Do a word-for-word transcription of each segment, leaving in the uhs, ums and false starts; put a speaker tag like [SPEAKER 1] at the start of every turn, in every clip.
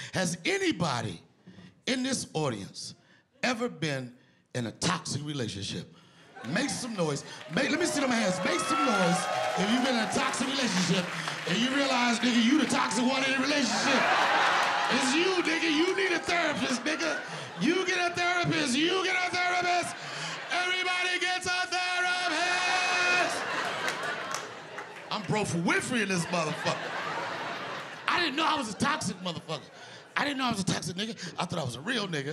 [SPEAKER 1] Has anybody in this audience ever been in a toxic relationship? Make some noise. Make, let me see them hands. Make some noise if you've been in a toxic relationship and you realize, nigga, you the toxic one in the relationship. It's you, nigga. You need a therapist, nigga. You get a therapist. You get a therapist. Everybody gets a therapist. I'm bro for Winfrey in this motherfucker. I didn't know I was a toxic motherfucker. I didn't know I was a toxic nigga. I thought I was a real nigga.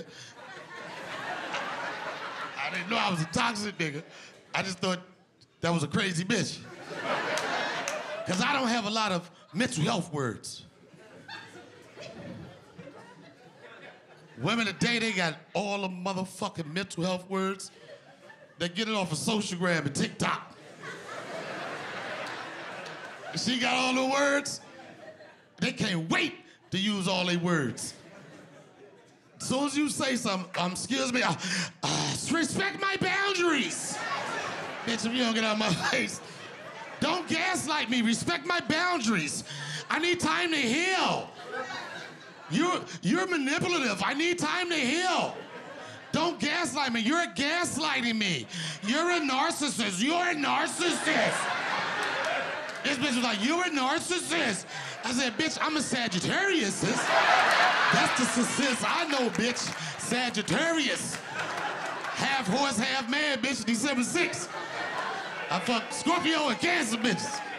[SPEAKER 1] I didn't know I was a toxic nigga. I just thought that was a crazy bitch. Because I don't have a lot of mental health words. Women today, they got all the motherfucking mental health words. They get it off of Socialgram and TikTok. She got all the words. They can't wait to use all their words. As soon as you say something, um, excuse me, uh, uh, respect my boundaries. Bitch, if you don't get out of my face. Don't gaslight me, respect my boundaries. I need time to heal. You're, you're manipulative, I need time to heal. Don't gaslight me, you're gaslighting me. You're a narcissist, you're a narcissist. This bitch was like, you're a narcissist. I said, bitch, I'm a Sagittarius, sis. That's the sis I know, bitch. Sagittarius. Half horse, half man, bitch, December sixth. I fuck Scorpio and Cancer bitches.